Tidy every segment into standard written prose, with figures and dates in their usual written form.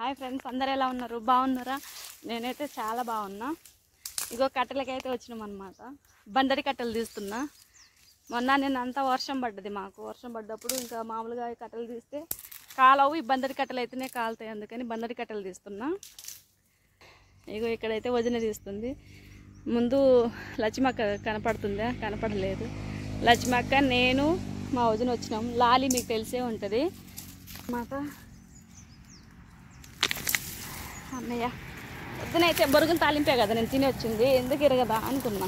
Hi friends, అందరు ఎలా ఉన్నారు? బాగున్నారా? నేనైతే చాలా బాగున్నా. ఇగో కట్టెలకైతే వచ్చినాం అనమాట. బందరి కట్టెలు తీస్తున్నా. మొన్న నేను అంతా వర్షం పడ్డది, మాకు వర్షం పడ్డప్పుడు ఇంకా మామూలుగా కట్టెలు తీస్తే కాలవు, ఈ బందరి కట్టెలు అయితేనే కాలుతాయి, అందుకని బందరి కట్టెలు తీస్తున్నా. ఇగో ఇక్కడైతే వదిన తీస్తుంది. ముందు లక్ష్మక్క కనపడుతుందా? కనపడలేదు. లక్ష్మక్క, నేను, మా వదిన వచ్చినాం. లాలి మీకు తెలిసే ఉంటుంది అన్నమాట. అన్నయ్య వద్దునైతే బొరుగును తాలింపే కదా నేను తిని వచ్చింది, ఎందుకు ఇరగదా అనుకున్నా.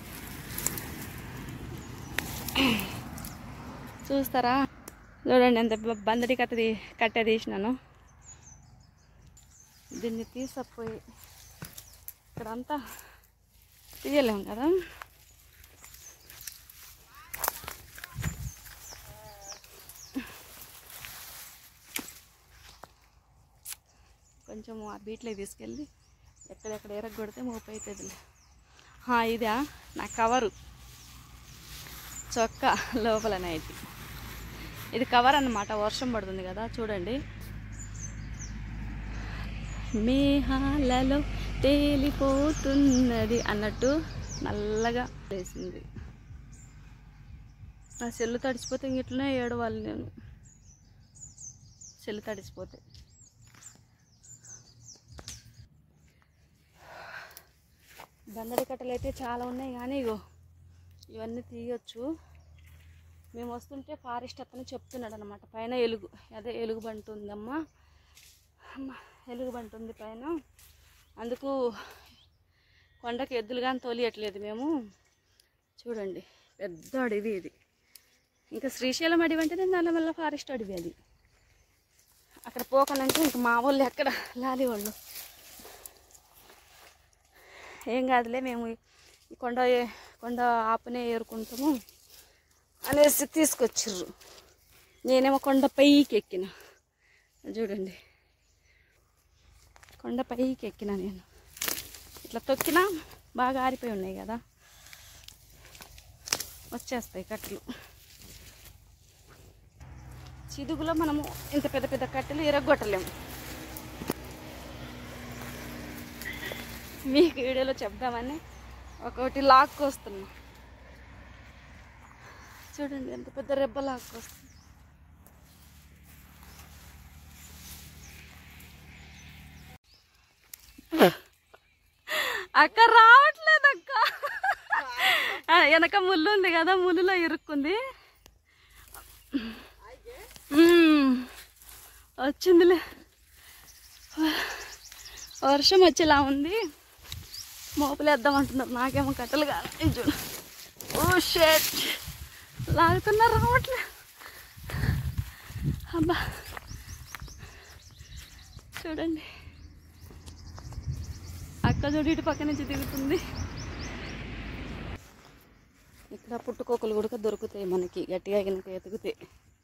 చూస్తారా? చూడండి ఎంత బందడి కట్టె తీసినాను. దీన్ని తీసుకుపోయి ఇక్కడంతా తీయలేము కదా. కొంచెం ఆ బీట్లో తీసుకెళ్ళి ఎక్కడెక్కడ ఎరగొడితే మోపు అవుతుంది. ఇదా నా కవరు, చొక్కా లోపల నైట్. ఇది కవర్ అన్నమాట. వర్షం పడుతుంది కదా, చూడండి. మేఘాలలో తేలిపోతున్నది అన్నట్టు నల్లగా వేసింది. నా సెల్లు తడిచిపోతే ఇంగిట్లనే ఏడవాలి నేను, సెల్లు తడిచిపోతే. బందడి కట్టెలు అయితే చాలా ఉన్నాయి, కానీ ఇగో ఇవన్నీ తీయొచ్చు. మేము వస్తుంటే ఫారెస్ట్ అతను చెప్తున్నాడు అనమాట, పైన ఎలుగుబంటి ఉందమ్మా, ఎలుగుబంటి ఉంది పైన, అందుకు కొండకి ఎద్దులు కానీ తోలియట్లేదు మేము. చూడండి, పెద్ద అడవి ఇది. ఇంకా శ్రీశైలం అడవి అంటే నల్లమల్ల ఫారెస్ట్ అడవి అది. అక్కడ పోకనంటే ఇంక మా వాళ్ళు ఎక్కడ లాలి వాళ్ళు. ఏం కాదులే, మేము కొండ ఆపనే ఏరుకుంటాము అనేసి తీసుకొచ్చిర్రు. నేనేమో కొండ పైకి ఎక్కిన. చూడండి, కొండ పైకి ఎక్కిన నేను. ఇట్లా తొక్కినా బాగా ఆరిపోయి ఉన్నాయి కదా, వచ్చేస్తాయి కట్టెలు. చిదుగులో మనము ఇంత పెద్ద పెద్ద కట్టెలు ఇరగొట్టలేము. మీకు వీడియోలో చెప్దామని ఒకటి లాక్కొస్తున్నా. చూడండి ఎంత పెద్ద రెబ్బ లాక్కొస్తుంది. అక్క రావట్లేదు అక్క, వెనక ముళ్ళు ఉంది కదా, ముళ్ళులో ఇరుక్కుంది. వచ్చిందిలే, వర్షం వచ్చేలా ఉంది. మోపులు వేద్దామంటున్నారు, నాకేమో కట్టెలు కాదు. చూడు, ఓ షేట్ లాగుతున్నారు, రావట్లేదు. అబ్బా చూడండి, అక్క చూడు ఇటు పక్క నుంచి దిగుతుంది. ఇక్కడ పుట్టుకోకలు కూడా దొరుకుతాయి మనకి, గట్టిగా కనుక ఎతుకుతాయి.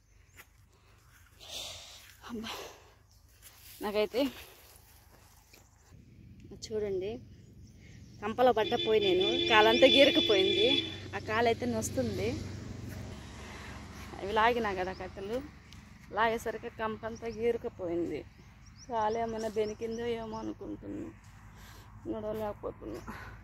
అబ్బా నాకైతే చూడండి, కంపలో పడ్డపోయి నేను కాలంతా గీరకపోయింది. ఆ కాలైతే నొస్తుంది. అవి లాగినా కదా కట్టెలు, లాగేసరికి కంపంతా గీరకపోయింది. కాలేమన్నా బెనికిందో ఏమో అనుకుంటున్నా, నడవలేకపోతున్నా.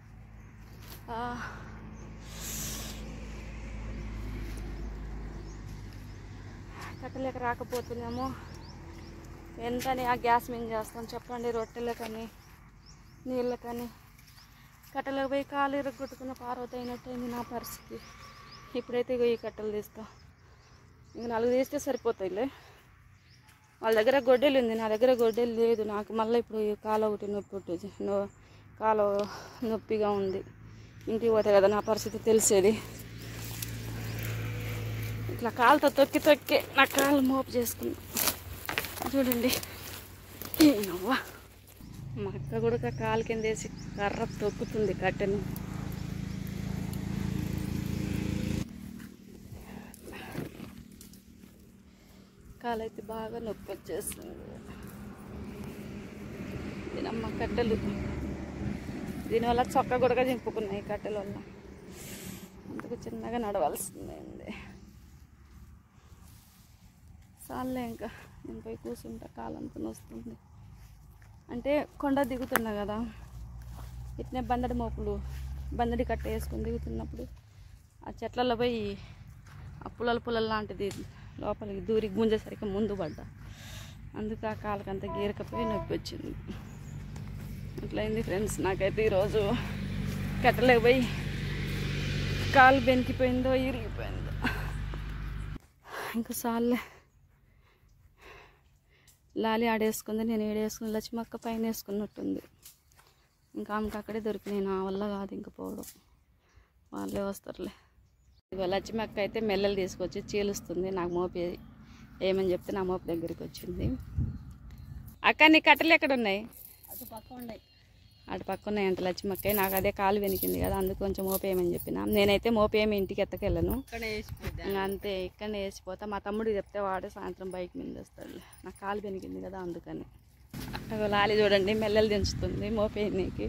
కట్టెలకు రాకపోతున్నామో ఎంతని ఆ గ్యాస్ మీద చేస్తాం చెప్పండి. రొట్టెలకని నీళ్ళకని కట్టెలకు పోయి కాలు ఇరగొట్టుకున్న పార్వతి అయినట్టయింది నా పరిస్థితి. ఇప్పుడైతే ఇక ఈ కట్టెలు తీస్తా, ఇంక 4 తీస్తే సరిపోతాయిలే. వాళ్ళ దగ్గర గొడ్డెలు ఉంది, నా దగ్గర గొడ్డెలు లేదు. నాకు మళ్ళీ ఇప్పుడు ఈ కాలు ఒకటి నొప్పి కాలు నొప్పిగా ఉంది. ఇంటికి పోతే కదా నా పరిస్థితి తెలిసేది. ఇట్లా కాలుతో తొక్కి తొక్కి నా కాలు మోపు చేసుకున్నా. చూడండి, నవ్వా మా అక్క కూడా కాలు కింద వేసి కర్ర తొక్కుతుంది కట్టెను. కాలైతే బాగా నొప్పి వచ్చేస్తుంది. దీనమ్మ కట్టెలు, దీనివల్ల చొక్క కూడా చింపుకున్నాయి కట్టెల వల్ల, అందుకు చిన్నగా నడవాల్సిందే. చాలే ఇంకా నేను పోయి కూర్చుంటా, కాలంతా నొస్తుంది. అంటే కొండ దిగుతున్నా కదా, ఇట్నే బందడి మోపులు బందడి కట్ట వేసుకొని దిగుతున్నప్పుడు ఆ చెట్లలో పోయి ఆ పుల్లలు లాంటిది లోపలికి దూరి గుంజేసరికి ముందు పడ్డా. అందుకు ఆ కాళ్ళకంతా గీరకపోయి నొప్పి వచ్చింది. అట్లయింది ఫ్రెండ్స్. నాకైతే ఈరోజు కట్టలేక పోయి కాలు బెనికిపోయిందో ఇరిగిపోయిందో. ఇంకా సార్లే, లాలి ఆడేసుకుంది, నేను ఏడేసుకుని లక్ష్మక్క పైన వేసుకున్నట్టుంది. ఇంకా ఆమెకు అక్కడే దొరికినాయి, నా వల్ల కాదు ఇంకా పోవడం, వాళ్ళే వస్తారులే. ఇగో లక్ష్మక్క అయితే మెల్లలు తీసుకొచ్చి చీలుస్తుంది. నాకు మోపి ఏమని చెప్తే నా మోపి దగ్గరికి వచ్చింది. అక్క నీ కట్టెలు ఎక్కడ ఉన్నాయి? అటు పక్క ఉన్నాయి, అటు పక్క ఉన్నాయంట లక్ష్మక్క. నాకు అదే కాలు వెనికింది కదా, అందుకు కొంచెం మోపేయమని చెప్పిన. నేనైతే మోపేమి ఇంటికి ఎత్తకెళ్ళను, అంతే ఇక్కడనే వేసిపోతా. మా తమ్ముడికి చెప్తే వాడే సాయంత్రం బైక్ మీద వస్తాడు. నాకు కాలు వెనికింది కదా అందుకని. అగో లాలి చూడండి మెల్లలు దించుతుంది మోపేయనీకి.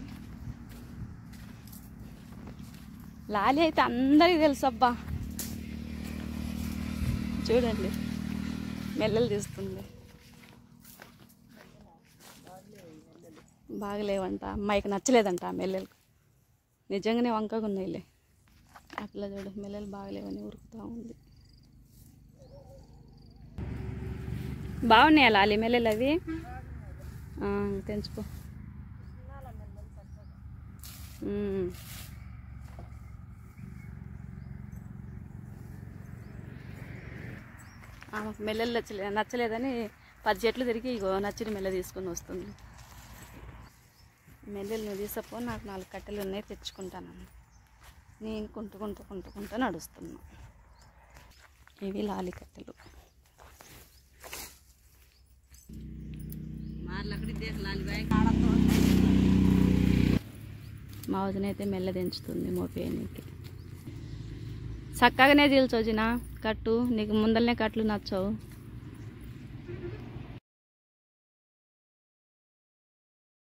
లాలి అయితే అందరికీ తెలుసు అబ్బా, చూడండి మెల్లలు తీస్తుంది. బాగలేవంట, అమ్మాయికి నచ్చలేదంట ఆ మెల్లలు. నిజంగానే వంకగా ఉన్నాయిలే. ఆ పిల్ల చూడ మెల్లలు బాగలేవని ఉరుకుతూ ఉంది. బాగున్నాయా లాలి మెల్లలు? అవి తెంచుకో. ఆమెకు మెల్లలు నచ్చలేదని 10 చెట్లు తిరిగి ఇగో నచ్చిన మెల్ల తీసుకొని వస్తుంది. మెల్లలు నువ్వు తీసుకపో, నాకు 4 కట్టెలు ఉన్నాయి తెచ్చుకుంటాను. నేను కుంటుకుంటూ నడుస్తున్నా. ఇవి లాలి కట్టెలు. మా వదినైతే మెల్ల దించుతుంది మోపేయనికి. చక్కగానే చీల్చొచ్చినా కట్టు, నీకు ముందరనే కట్లు నచ్చవు.